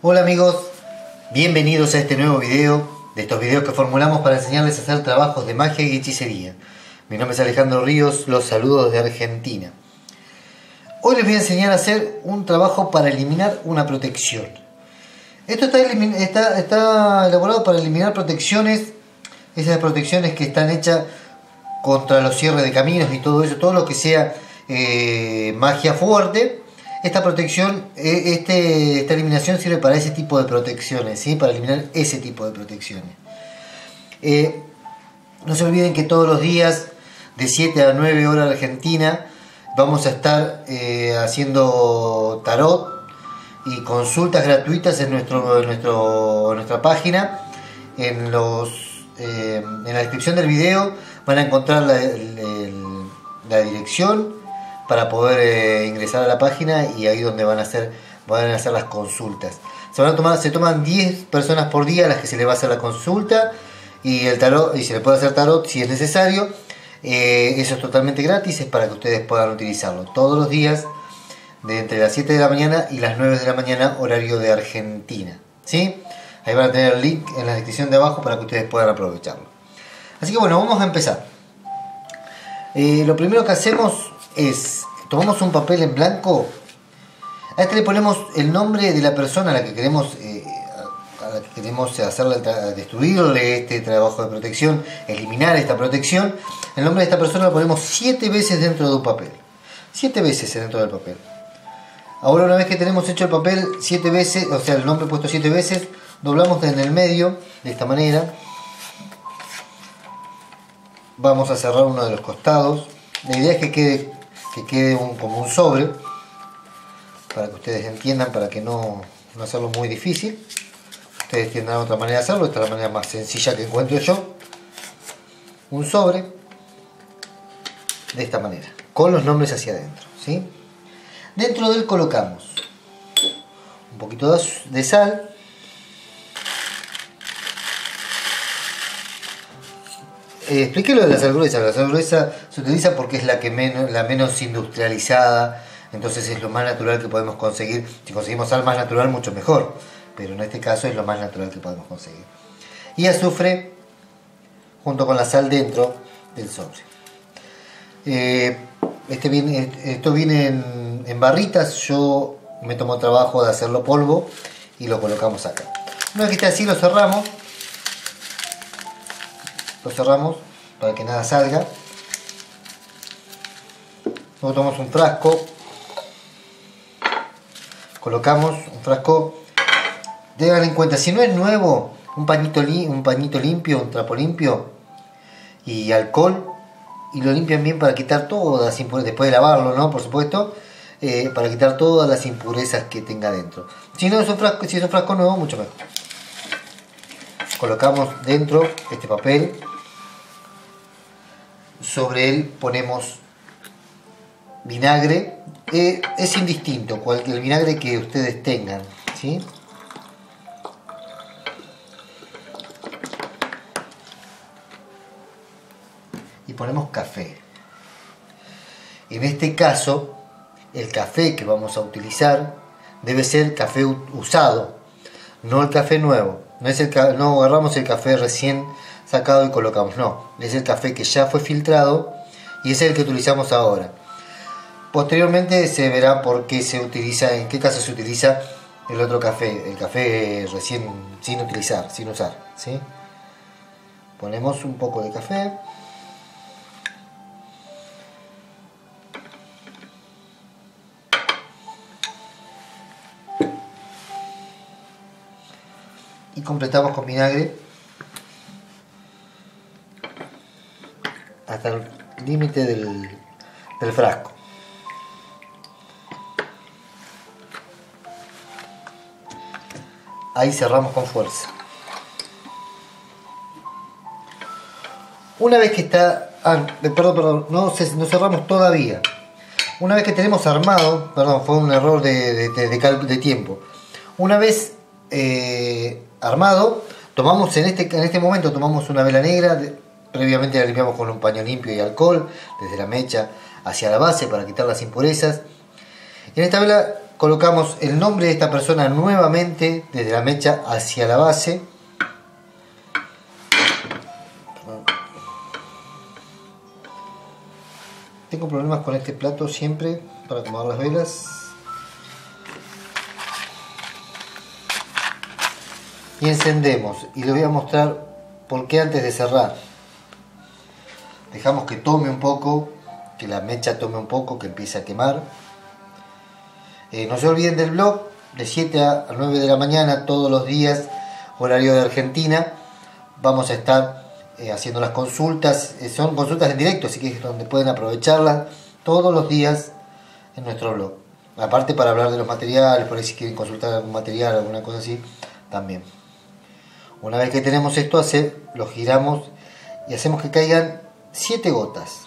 Hola amigos, bienvenidos a este nuevo video, de estos videos que formulamos para enseñarles a hacer trabajos de magia y hechicería. Mi nombre es Alejandro Ríos, los saludo desde Argentina. Hoy les voy a enseñar a hacer un trabajo para eliminar una protección. Esto está elaborado para eliminar protecciones, esas protecciones que están hechas contra los cierres de caminos y todo eso, todo lo que sea magia fuerte. Esta protección, esta eliminación sirve para ese tipo de protecciones, ¿sí? Para eliminar ese tipo de protecciones. No se olviden que todos los días de 7 a 9 horas Argentina vamos a estar haciendo tarot y consultas gratuitas en nuestra página. En la descripción del video van a encontrar la dirección para poder ingresar a la página, y ahí donde van a hacer las consultas. Se toman 10 personas por día a las que se les va a hacer la consulta y el tarot, y se le puede hacer tarot si es necesario. Eso es totalmente gratis, es para que ustedes puedan utilizarlo todos los días de entre las 7 de la mañana y las 9 de la mañana, horario de Argentina, ¿sí? Ahí van a tener el link en la descripción de abajo para que ustedes puedan aprovecharlo. Así que bueno, vamos a empezar. Lo primero que hacemos es, tomamos un papel en blanco, a este le ponemos el nombre de la persona a la que queremos destruirle este trabajo de protección, eliminar esta protección. El nombre de esta persona lo ponemos 7 veces dentro de un papel, 7 veces dentro del papel. Ahora, una vez que tenemos hecho el papel 7 veces, o sea el nombre puesto 7 veces, doblamos en el medio de esta manera. Vamos a cerrar uno de los costados. La idea es que quede como un sobre, para que ustedes entiendan, para que no hacerlo muy difícil. Ustedes tendrán otra manera de hacerlo, esta es la manera más sencilla que encuentro yo. Un sobre de esta manera, con los nombres hacia adentro, ¿sí? Dentro de él colocamos un poquito de sal, expliqué lo de la sal gruesa. La sal gruesa se utiliza porque es la menos industrializada, entonces es lo más natural que podemos conseguir. Si conseguimos sal más natural, mucho mejor, pero en este caso es lo más natural que podemos conseguir. Y azufre junto con la sal dentro del sobre. Esto viene en barritas. Yo me tomo trabajo de hacerlo polvo y lo colocamos acá. Una vez que esté así, lo cerramos para que nada salga. Luego tomamos un frasco, colocamos un frasco. Tengan en cuenta, si no es nuevo, un pañito limpio, un trapo limpio y alcohol, y lo limpian bien para quitar todas las impurezas, después de lavarlo, ¿no? Por supuesto, para quitar todas las impurezas que tenga dentro. Si es un frasco nuevo, mucho mejor. Colocamos dentro este papel. Sobre él ponemos vinagre, es indistinto, el vinagre que ustedes tengan, ¿sí? Y ponemos café. En este caso, el café que vamos a utilizar debe ser café usado, no el café nuevo. No agarramos el café recién sacado y colocamos, no, es el café que ya fue filtrado y es el que utilizamos ahora. Posteriormente se verá por qué se utiliza, en qué caso se utiliza el otro café, el café recién sin usar, ¿sí? Ponemos un poco de café. Y completamos con vinagre hasta el límite del frasco. Ahí cerramos con fuerza. Una vez que está... no cerramos todavía. Una vez que tenemos armado, fue un error de tiempo. Una vez armado, tomamos en este momento tomamos una vela negra. Previamente la limpiamos con un paño limpio y alcohol, desde la mecha hacia la base para quitar las impurezas. En esta vela Colocamos el nombre de esta persona nuevamente desde la mecha hacia la base. Tengo problemas con este plato siempre para acomodar las velas. Y encendemos. Y les voy a mostrar por qué antes de cerrar. Dejamos que tome un poco, que la mecha tome un poco, que empiece a quemar. No se olviden del blog, de 7 a 9 de la mañana, todos los días, horario de Argentina. Vamos a estar haciendo las consultas, son consultas en directo, así que es donde pueden aprovecharlas todos los días en nuestro blog. Aparte para hablar de los materiales, por ahí si quieren consultar algún material, alguna cosa así, también. Una vez que tenemos esto, lo giramos y hacemos que caigan 7 gotas.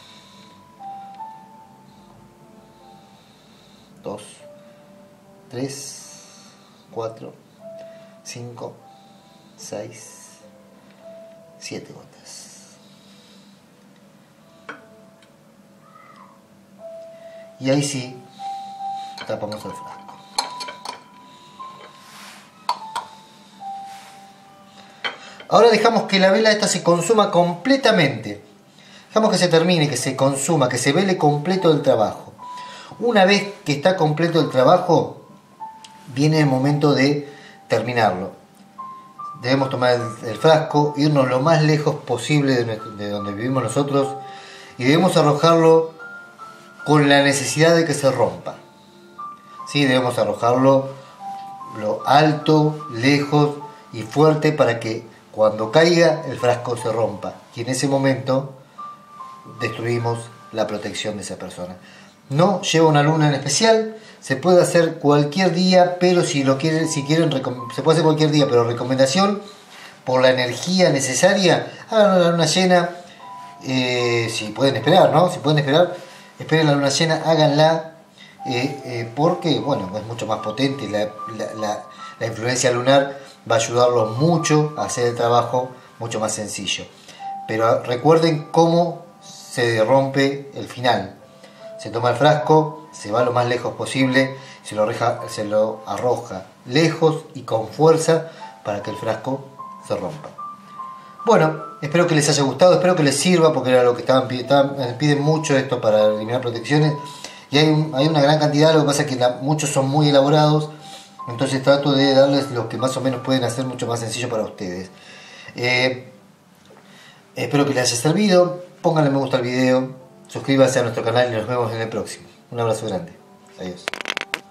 2, 3, 4, 5, 6, 7 gotas. Y ahí sí, tapamos el frasco. Ahora dejamos que la vela esta se consuma completamente. Dejamos que se termine, que se consuma, que se vele completo el trabajo. Una vez que está completo el trabajo, viene el momento de terminarlo. Debemos tomar el frasco, irnos lo más lejos posible de donde vivimos nosotros y debemos arrojarlo con la necesidad de que se rompa. ¿Sí? Debemos arrojarlo lo alto, lejos y fuerte para que cuando caiga el frasco se rompa. Y en ese momento destruimos la protección de esa persona. No lleva una luna en especial, se puede hacer cualquier día, pero si quieren, se puede hacer cualquier día, pero recomendación, por la energía necesaria, hagan la luna llena, si pueden esperar, ¿no? Si pueden esperar, esperen la luna llena, háganla, porque, bueno, es mucho más potente, la influencia lunar va a ayudarlos mucho a hacer el trabajo mucho más sencillo. Pero recuerden cómo se rompe el final. Se toma el frasco, se va lo más lejos posible, se lo arroja lejos y con fuerza para que el frasco se rompa. Bueno, espero que les haya gustado, espero que les sirva, porque era lo que piden mucho esto para eliminar protecciones. Y hay una gran cantidad, lo que pasa es que muchos son muy elaborados, entonces trato de darles lo que más o menos pueden hacer mucho más sencillo para ustedes. Espero que les haya servido, pónganle me gusta al video. Suscríbanse a nuestro canal y nos vemos en el próximo. Un abrazo grande. Adiós.